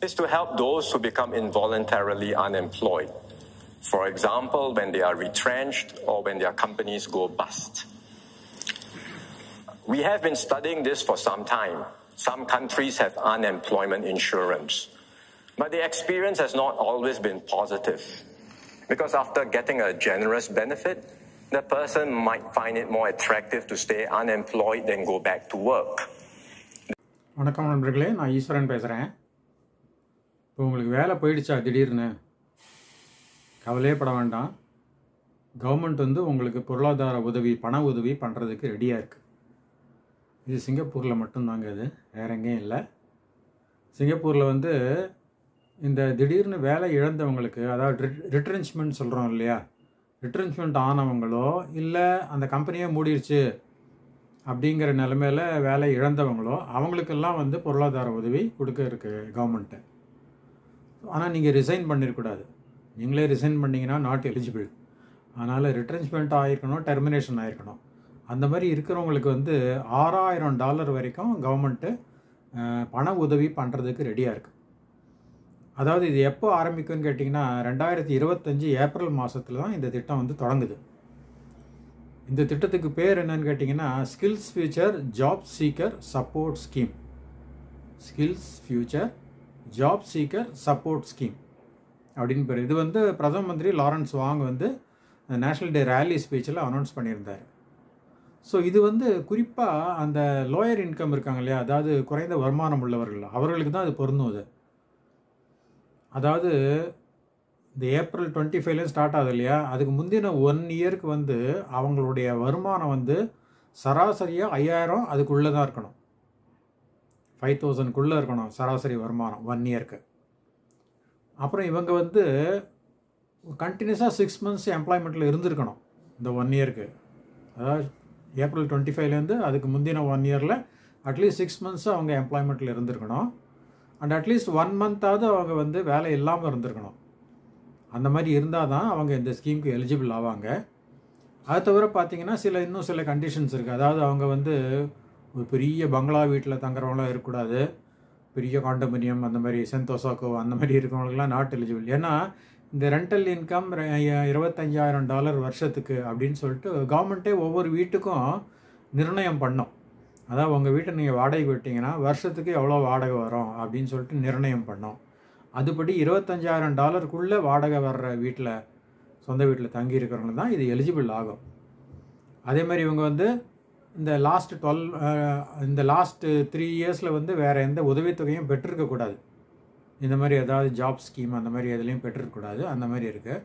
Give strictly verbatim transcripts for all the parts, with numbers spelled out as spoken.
is to help those who become involuntarily unemployed. For example, when they are retrenched or when their companies go bust. We have been studying this for some time. Some countries have unemployment insurance, but the experience has not always been positive. Because after getting a generous benefit, the person might find it more attractive to stay unemployed than go back to work. வணக்கம் நண்பர்களே, நான் ஈஸ்வரன் பேசுகிறேன். இப்போ உங்களுக்கு வேலை போயிடுச்சா திடீர்னு? கவலையே பட வேண்டாம். கவர்மெண்ட் வந்து உங்களுக்கு பொருளாதார உதவி, பண உதவி பண்ணுறதுக்கு ரெடியாக இருக்குது. இது சிங்கப்பூரில் மட்டும்தாங்க, இது வேற எங்கேயும் இல்லை. சிங்கப்பூரில் வந்து இந்த திடீர்னு வேலை இழந்தவங்களுக்கு, அதாவது ரிட்ரென்ச்மெண்ட் சொல்கிறோம் இல்லையா, ரிட்ரென்ச்மெண்ட் ஆனவங்களோ இல்லை அந்த கம்பெனியே மூடிடுச்சு அப்படிங்கிற நிலைமையில் வேலை இழந்தவங்களோ அவங்களுக்கெல்லாம் வந்து பொருளாதார உதவி கொடுக்க இருக்குது கவர்மெண்ட்டு. ஆனால் நீங்கள் ரிசைன் பண்ணிடக்கூடாது. நீங்களே ரிசைன் பண்ணிங்கன்னா நாட் எலிஜிபிள். அதனால் ரிட்ரென்ச்மெண்ட் ஆகிருக்கணும், டெர்மினேஷன் ஆகிருக்கணும். அந்த மாதிரி இருக்கிறவங்களுக்கு வந்து ஆறாயிரம் டாலர் வரைக்கும் கவர்மெண்ட்டு பண உதவி பண்ணுறதுக்கு ரெடியாக இருக்குது. அதாவது இது எப்போ ஆரம்பிக்கும்னு கேட்டிங்கன்னா, ரெண்டாயிரத்தி இருபத்தஞ்சி ஏப்ரல் மாதத்தில் தான் இந்த திட்டம் வந்து தொடங்குது. இந்த திட்டத்துக்கு பேர் என்னன்னு கேட்டிங்கன்னா, skills future job seeker support scheme. Skills future job seeker support scheme அப்படின்னு பேர். இது வந்து பிரதம மந்திரி லாரன்ஸ் வாங் வந்து நேஷ்னல் டே ரேலி ஸ்பீச்சில் அனௌன்ஸ் பண்ணியிருந்தார். ஸோ இது வந்து குறிப்பாக அந்த லோயர் இன்கம் இருக்காங்க இல்லையா, அதாவது குறைந்த வருமானம் உள்ளவர்கள், அவர்களுக்கு தான் அது பொருந்தும். அது அதாவது இந்த ஏப்ரல் டுவெண்ட்டி ஃபைவ்லேயும் ஸ்டார்ட் ஆகுது இல்லையா, அதுக்கு முந்தின ஒன் இயருக்கு வந்து அவங்களுடைய வருமானம் வந்து சராசரியாக ஐயாயிரம் அதுக்குள்ளே தான் இருக்கணும். ஃபைவ் தௌசண்ட்குள்ளே இருக்கணும் சராசரி வருமானம் ஒன் இயருக்கு. அப்புறம் இவங்க வந்து கண்டினியூஸாக சிக்ஸ் மந்த்ஸ் எம்ப்ளாய்மெண்ட்டில் இருந்திருக்கணும் இந்த ஒன் இயருக்கு. அதாவது ஏப்ரல் டுவெண்ட்டி ஃபைவ்லேருந்து அதுக்கு முந்தின ஒன் இயரில் அட்லீஸ்ட் சிக்ஸ் மந்த்ஸு அவங்க எம்ப்ளாய்மெண்ட்டில் இருந்திருக்கணும். அண்ட் அட்லீஸ்ட் ஒன் மந்த்தாவது அவங்க வந்து வேலை இல்லாமல் இருந்திருக்கணும். அந்த மாதிரி இருந்தால் தான் அவங்க இந்த ஸ்கீமுக்கு எலிஜிபிள் ஆவாங்க. அது தவிர பார்த்திங்கன்னா சில இன்னும் சில கண்டிஷன்ஸ் இருக்குது. அதாவது அவங்க வந்து ஒரு பெரிய பங்களா வீட்டில் தங்குறவங்களாம் இருக்கக்கூடாது. பெரிய காண்டோமினியம் அந்த மாதிரி சென்தோசாக்கோ அந்த மாதிரி இருக்கிறவங்களுக்குலாம் நாட் எலிஜிபிள். ஏன்னா இந்த ரெண்டல் இன்கம் இருபத்தஞ்சாயிரம் டாலர் வருஷத்துக்கு அப்படின்னு சொல்லிட்டு கவர்மெண்ட்டே ஒவ்வொரு வீட்டுக்கும் நிர்ணயம் பண்ணோம். அதாவது உங்கள் வீட்டை நீங்கள் வாடகை விட்டிங்கன்னா வருஷத்துக்கு எவ்வளோ வாடகை வரும் அப்படின்னு சொல்லிட்டு நிர்ணயம் பண்ணோம். அதுபடி இருபத்தஞ்சாயிரம் டாலருக்குள்ளே வாடகை வர்ற வீட்டில், சொந்த வீட்டில் தங்கி இருக்கிறவங்க தான் இது எலிஜிபிள் ஆகும். அதே மாதிரி இவங்க வந்து இந்த லாஸ்ட் டுவெல் இந்த லாஸ்ட்டு த்ரீ இயர்ஸில் வந்து வேறு எந்த உதவித்தொகையும் பெற்றிருக்கக்கூடாது. இந்த மாதிரி ஏதாவது ஜாப் ஸ்கீம் அந்த மாதிரி எதுலேயும் பெற்றிருக்கக்கூடாது. அந்த மாதிரி இருக்குது.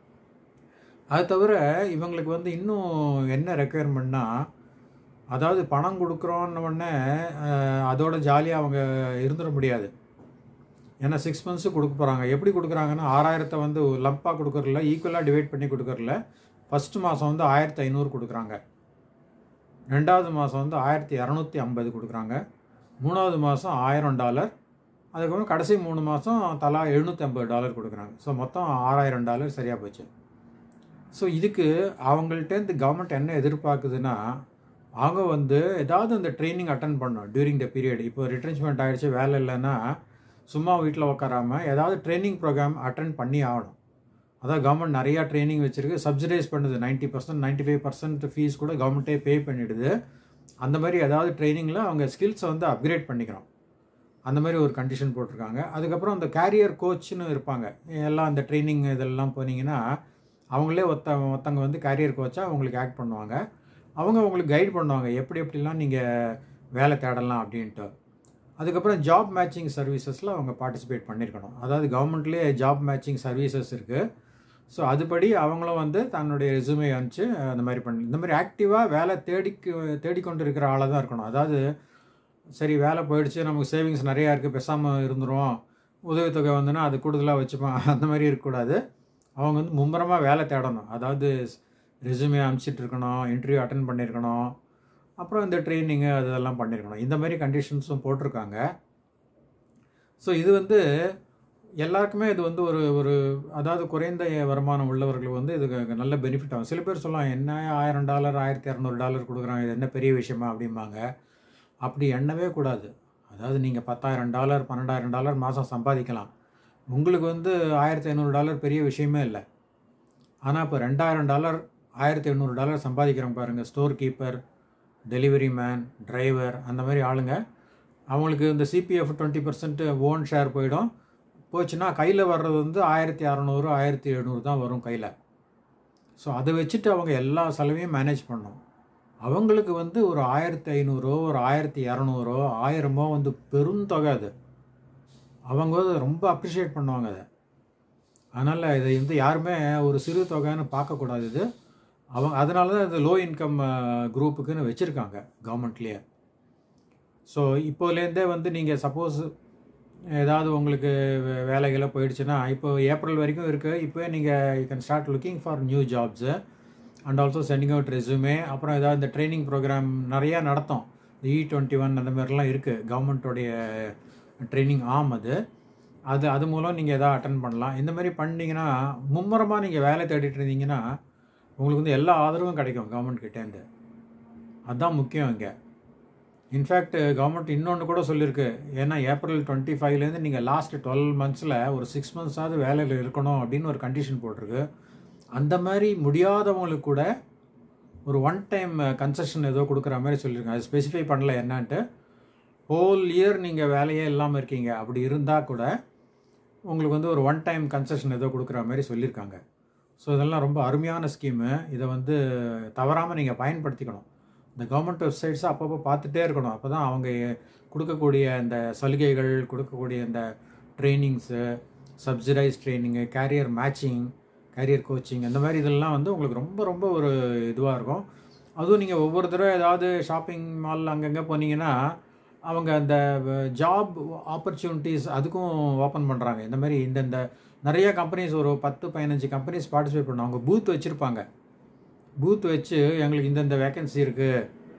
அது தவிர இவங்களுக்கு வந்து இன்னும் என்ன ரெக்குயர்மெண்ட்னா, அதாவது பணம் கொடுக்குறோன்னொடனே அதோட ஜாலியாக அவங்க இருந்துட முடியாது. ஏன்னா சிக்ஸ் மந்த்ஸு கொடுக்க போகிறாங்க. எப்படி கொடுக்குறாங்கன்னா, ஆறாயிரத்தை வந்து லம்பாக கொடுக்குறதில்ல, ஈக்குவலாக டிவைட் பண்ணி கொடுக்குறதில்ல. ஃபஸ்ட்டு மாதம் வந்து ஆயிரத்தி ஐநூறு கொடுக்குறாங்க, ரெண்டாவது மாதம் வந்து ஆயிரத்தி இரநூத்தி ஐம்பது கொடுக்குறாங்க, மூணாவது மாதம் ஆயிரம் டாலர், அதுக்கப்புறம் கடைசி மூணு மாதம் தலா எழுநூற்றி ஐம்பது டாலர் கொடுக்குறாங்க. ஸோ மொத்தம் ஆறாயிரம் டாலர் சரியாக போச்சு. ஸோ இதுக்கு அவங்கள்ட்டேருந்து கவர்மெண்ட் என்ன எதிர்பார்க்குதுன்னா, அவங்க வந்து ஏதாவது அந்த ட்ரைனிங் அட்டன் பண்ணணும் டியூரிங் த பீரியட். இப்போ ரிட்ரென்ச்மெண்ட் ஆகிடுச்சு, வேலை இல்லைன்னா சும்மா வீட்டில் உட்காராமல் ஏதாவது ட்ரைனிங் ப்ரோக்ராம் அட்டன் பண்ணி ஆகணும். அதான் கவர்மெண்ட் நிறையா ட்ரைனிங் வச்சுருக்கு, சப்சிடைஸ் பண்ணுது. Ninety percent ninety five percent fees கூட கவர்மெண்ட்டே பே பண்ணிவிடுது. அந்த மாதிரி ஏதாவது ட்ரைனிங்கில் அவங்க ஸ்கில்ஸை வந்து அப்கிரேட் பண்ணிக்கிறோம். அந்த மாதிரி ஒரு கண்டிஷன் போட்டிருக்காங்க. அதுக்கப்புறம் அந்த கேரியர் கோச்சுன்னு இருப்பாங்க. எல்லாம் அந்த ட்ரைனிங் இதெல்லாம் போனீங்கன்னா அவங்களே ஒத்த ஒருத்தவங்க வந்து கேரியர் கோச்சாக அவங்களுக்கு ஆக்ட் பண்ணுவாங்க. அவங்க அவங்களுக்கு கைட் பண்ணுவாங்க எப்படி எப்படிலாம் நீங்கள் வேலை தேடலாம் அப்படின்ட்டு. அதுக்கப்புறம் ஜாப் மேட்சிங் சர்வீசஸில் அவங்க பார்ட்டிசிபேட் பண்ணியிருக்கணும். அதாவது கவர்மெண்ட்லேயே ஜாப் மேட்சிங் சர்வீசஸ் இருக்குது. ஸோ அதுபடி அவங்களும் வந்து தன்னுடைய ரெசுமே அனுப்பிச்சு அந்த மாதிரி பண்ணி இந்த மாதிரி ஆக்டிவாக வேலை தேடிக்கு தேடிக்கொண்டு இருக்கிற ஆளாக தான் இருக்கணும். அதாவது சரி வேலை போயிடுச்சு, நமக்கு சேவிங்ஸ் நிறையா இருக்குது, பேசாமல் இருந்துருவோம், உதவித்தொகை வந்துன்னா அது கூடுதலாக வச்சுப்போம், அந்த மாதிரி இருக்கக்கூடாது. அவங்க வந்து மும்முரமாக வேலை தேடணும். அதாவது ரெசுமே அனுப்பிச்சிட்டு இருக்கணும், இன்டர்வியூ அட்டன் பண்ணியிருக்கணும், அப்புறம் இந்த ட்ரைனிங்கு அதெல்லாம் பண்ணியிருக்கணும். இந்த மாதிரி கண்டிஷன்ஸும் போட்டிருக்காங்க. ஸோ இது வந்து எல்லாருக்குமே இது வந்து ஒரு ஒரு அதாவது குறைந்த வருமானம் உள்ளவர்களுக்கு வந்து இதுக்கு நல்ல பெனிஃபிட் ஆகும். சில பேர் சொல்லலாம், என்ன ஆயிரம் டாலர் ஆயிரத்தி இரநூறு டாலர் கொடுக்குறாங்க, இது என்ன பெரிய விஷயமா அப்படிம்பாங்க. அப்படி எண்ணவே கூடாது. அதாவது நீங்கள் பத்தாயிரம் டாலர் பன்னெண்டாயிரம் டாலர் மாதம் சம்பாதிக்கலாம். உங்களுக்கு வந்து ஆயிரத்தி ஐநூறு டாலர் பெரிய விஷயமே இல்லை. ஆனால் இப்போ ரெண்டாயிரம் டாலர் ஆயிரத்தி எண்ணூறு டாலர் சம்பாதிக்கிறவங்க பாருங்கள், store keeper, delivery man, driver, அந்த மாதிரி ஆளுங்க. அவங்களுக்கு இந்த CPF twenty percent own share போயிடும். போச்சுன்னா கையில் வர்றது வந்து ஆயிரத்தி அறநூறு ஆயிரத்தி எழுநூறு தான் வரும் கையில். ஸோ அதை வச்சுட்டு அவங்க எல்லா செலவையும் மேனேஜ் பண்ணணும். அவங்களுக்கு வந்து ஒரு ஆயிரத்தி ஐநூறோ ஒரு ஆயிரத்தி இரநூறோ ஆயிரமோ வந்து பெருந்தொகை. அது அவங்க வந்து ரொம்ப அப்ரிஷியேட் பண்ணுவாங்க அதை. அதனால் இதை வந்து யாருமே ஒரு சிறு தொகைன்னு பார்க்கக்கூடாது. இது அவங்க அதனால தான் இது லோ இன்கம் குரூப்புக்குன்னு வச்சுருக்காங்க கவர்மெண்ட்லேயே. ஸோ இப்போலேருந்தே வந்து நீங்கள் சப்போஸ் ஏதாவது உங்களுக்கு வேலைகளை போயிடுச்சுன்னா, இப்போ ஏப்ரல் வரைக்கும் இருக்குது. இப்போ நீங்கள் you can start looking for new jobs and also sending out resume. அப்புறம் ஏதாவது இந்த ட்ரைனிங் ப்ரோக்ராம் நிறையா நடத்தும். இ டுவெண்ட்டி ஒன் அந்த மாதிரிலாம் இருக்குது, கவர்மெண்ட்டோடைய ட்ரைனிங் ஆம். அது அது அது மூலம் நீங்கள் எதாவது அட்டன் பண்ணலாம். இந்த மாதிரி பண்ணிங்கன்னா மும்முரமாக நீங்கள் வேலை தேடிட்டு இருந்தீங்கன்னா உங்களுக்கு வந்து எல்லா ஆதரவும் கிடைக்கும் கவர்மெண்ட் கிட்டேருந்து. அதுதான் முக்கியம் இங்கே. இன்ஃபேக்ட் கவர்மெண்ட் இன்னொன்று கூட சொல்லியிருக்கு. ஏன்னா ஏப்ரல் டுவெண்ட்டி ஃபைவ்லேருந்து நீங்கள் லாஸ்ட் டுவெல் மந்த்ஸில் ஒரு சிக்ஸ் மந்த்ஸாவது வேலையில் இருக்கணும் அப்படின்னு ஒரு கண்டிஷன் போட்டிருக்கு. அந்த மாதிரி முடியாதவங்களுக்கு கூட ஒரு ஒன் டைம் கன்செஷன் ஏதோ கொடுக்குற மாதிரி சொல்லியிருக்காங்க. அது ஸ்பெசிஃபை பண்ணல என்னான்ட்டு. ஹோல் இயர் நீங்கள் வேலையே இல்லாமல் இருக்கீங்க, அப்படி இருந்தால் கூட உங்களுக்கு வந்து ஒரு ஒன் டைம் கன்செஷன் ஏதோ கொடுக்குற மாதிரி சொல்லியிருக்காங்க. ஸோ இதெல்லாம் ரொம்ப அருமையான ஸ்கீமு. இதை வந்து தவறாமல் நீங்கள் பயன்படுத்திக்கணும். இந்த கவர்மெண்ட் வெப்சைட்ஸை அப்பப்போ பார்த்துட்டே இருக்கணும். அப்போ தான் அவங்க கொடுக்கக்கூடிய இந்த சலுகைகள், கொடுக்கக்கூடிய இந்த trainings, subsidise training, career matching, career coaching, அந்த மாதிரி இதெல்லாம் வந்து உங்களுக்கு ரொம்ப ரொம்ப ஒரு இதுவாக இருக்கும். அதுவும் நீங்கள் ஒவ்வொரு தடவை ஏதாவது ஷாப்பிங் மால் அங்கங்கே போனீங்கன்னா அவங்க அந்த ஜாப் ஆப்பர்ச்சுனிட்டிஸ் அதுக்கும் ஓப்பன் பண்ணுறாங்க. இந்த மாதிரி இந்தந்த நிறைய கம்பெனிஸ், ஒரு பத்து பதினஞ்சு கம்பெனிஸ் பார்ட்டிசிபேட் பண்ணுவாங்க. அவங்க பூத் வச்சுருப்பாங்க. பூத் வச்சு எங்களுக்கு இந்தந்த வேக்கன்சி இருக்குது,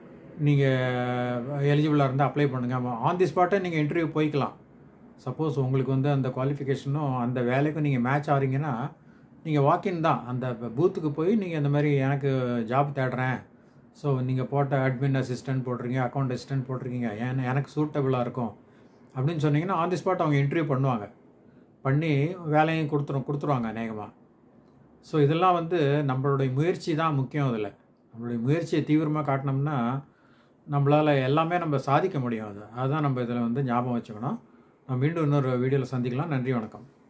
நீங்கள் எலிஜிபிளாக இருந்தால் அப்ளை பண்ணுங்கள். ஆன் தி ஸ்பாட்டை நீங்கள் இன்டர்வியூ போய்க்கலாம். சப்போஸ் உங்களுக்கு வந்து அந்த குவாலிஃபிகேஷனும் அந்த வேலைக்கும் நீங்கள் மேட்ச் ஆகிறீங்கன்னா நீங்கள் வாக்கின் தான். அந்த பூத்துக்கு போய் நீங்கள் இந்த மாதிரி எனக்கு ஜாப் தேடுறேன், ஸோ நீங்கள் போட்ட அட்மின் அசிஸ்டன்ட் போட்டிருக்கீங்க, அக்கௌண்ட் அசிஸ்டன்ட் போட்டிருக்கீங்க, ஏன்னா எனக்கு சூட்டபிளாக இருக்கும் அப்படின்னு சொன்னீங்கன்னா ஆன் தி ஸ்பாட் அவங்க இன்டர்வியூ பண்ணுவாங்க. பண்ணி வேலையும் கொடுத்துரும் கொடுத்துருவாங்க அநேகமாக. ஸோ இதெல்லாம் வந்து நம்மளுடைய முயற்சி தான் முக்கியம். அதில் நம்மளுடைய முயற்சியை தீவிரமாக காட்டினோம்னா நம்மளால் எல்லாமே நம்ம சாதிக்க முடியும். அது அதுதான் நம்ம இதில் வந்து ஞாபகம் வச்சுக்கணும். நம்ம மீண்டும் இன்னொரு வீடியோவில் சந்திக்கலாம். நன்றி, வணக்கம்.